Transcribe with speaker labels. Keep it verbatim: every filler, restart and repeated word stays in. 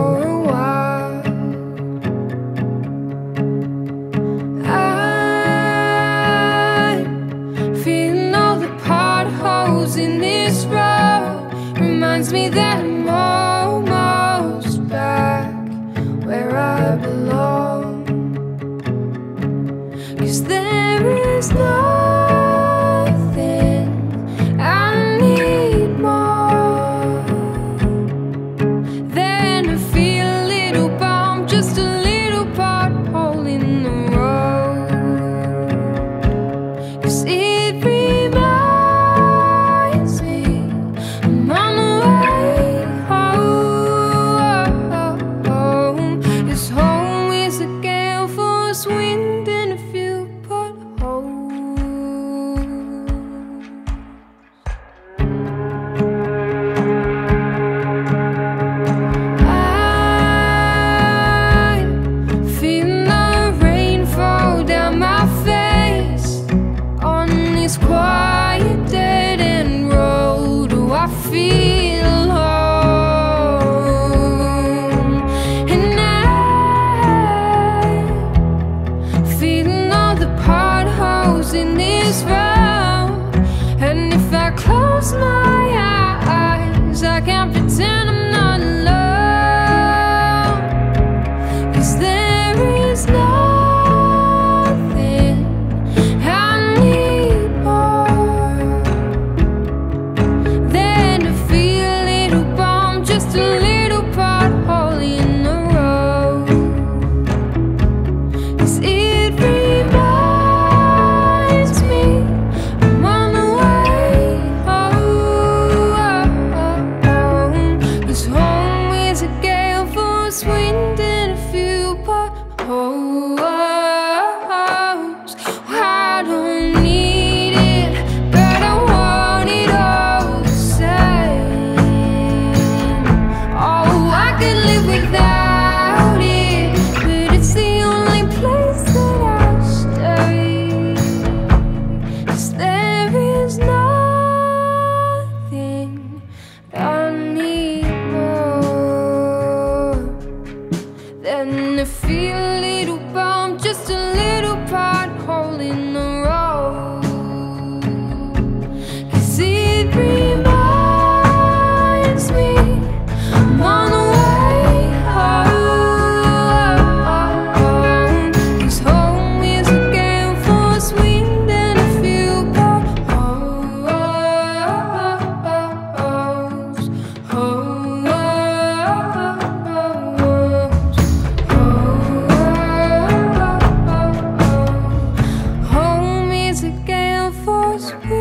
Speaker 1: for a while. I'm feeling all the potholes in this road. Reminds me that I'm almost back where I belong. 'Cause there is nothing I need more than to feel a little bump, just a little pothole in the road. 'Cause it reminds me I'm on the way home. 'Cause home is a gale force wind and a few potholes. I'm feeling the rain fall down my face on this quiet dead-end road. Oh, I feel home, and I'm feeling all the potholes in this road. And if I close my eyes, I can't pretend I'm not alone. 'Cause there is nothing I need more than to feel a little bump, just a little pothole in the road. 'Cause it reminds me I'm on the way home. 'Cause home is a gale force wind and a few potholes. I don't need it, but I want it all the same. Oh, I could live without it, but it's the only place that I'll stay. 'Cause there is nothing I need more than to feel a little bump, just a little pothole in the road. 'Cause it reminds me I'm on the way home. 'Cause home is a gale force wind and a few potholes. Home is a gale force wind.